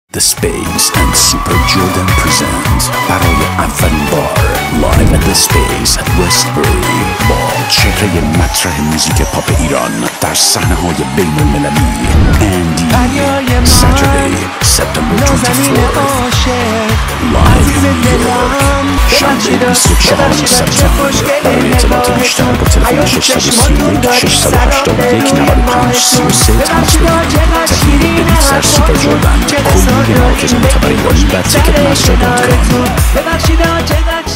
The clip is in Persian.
The Space and Super Jordan present برای اولین بار Live at the Space at Westbury با چهره مطرح موزیک پاپ ایران در صحنه‌های بین المللی اندی Saturday September 24th Live in New York شنبه 24 سپتامبر. برای اطلاعات بیشتر با تلفن 631 681 95 33 تماس بگیرید. تهیه بلیط در سوپر جردن کلی مراکز معتبر ایرانی و تیکت مستر.com.